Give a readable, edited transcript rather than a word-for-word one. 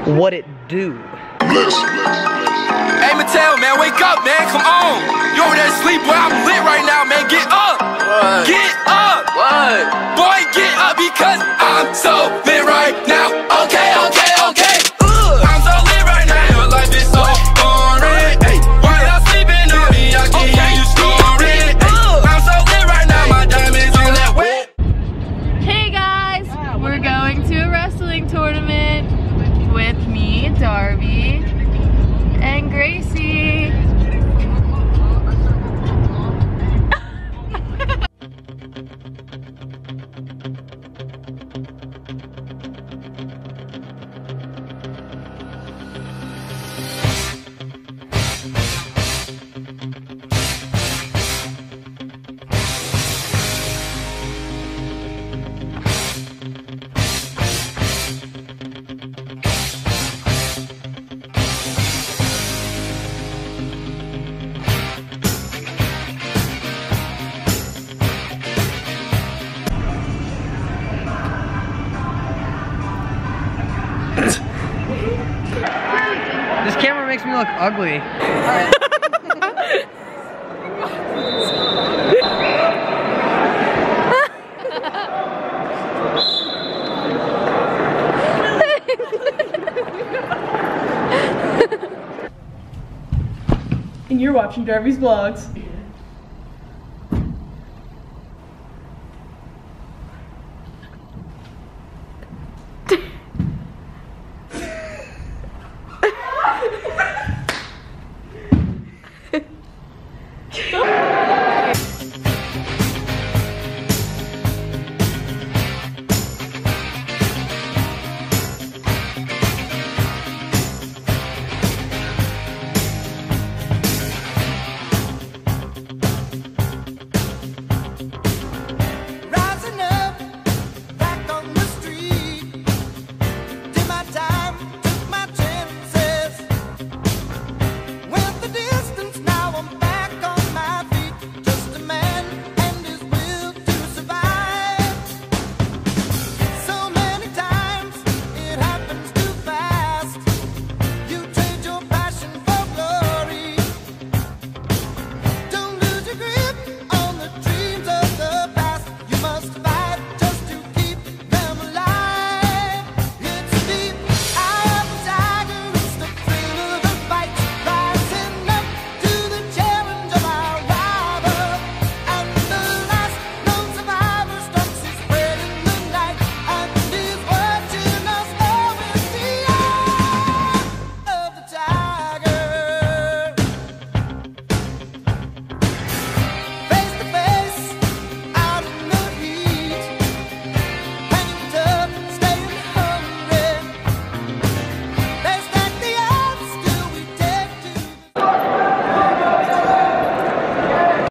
What it do? Hey Mattel, man, wake up, man, come on. You over there asleep, boy, I'm lit right now, man, get up. What? Get up. What? Boy, get up because I'm so lit right now. Okay, okay, okay. I'm so lit right now, your life is so boring. Hey, while y'all sleeping on me, I can hear you snoring. Hey, I'm so lit right now, my diamonds on that wet. Hey guys, we're going to a wrestling tournament with me, Darby, and Gracie. This camera makes me look ugly. And you're watching Darby's vlogs.